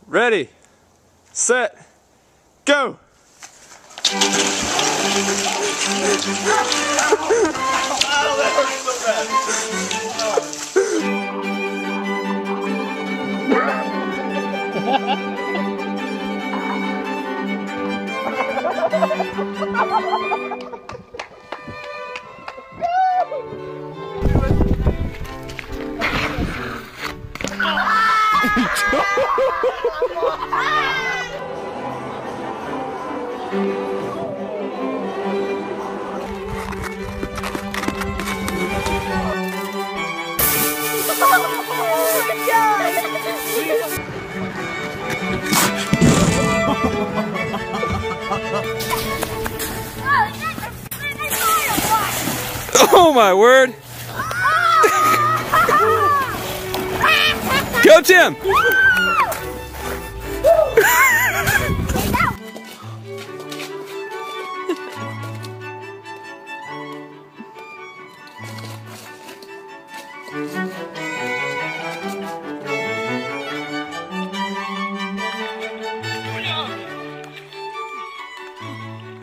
Ready, set, go! Oh my word! Go Tim!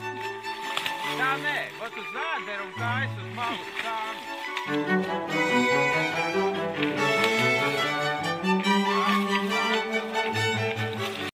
Wat is dat? Waarom ga je zo smal staan?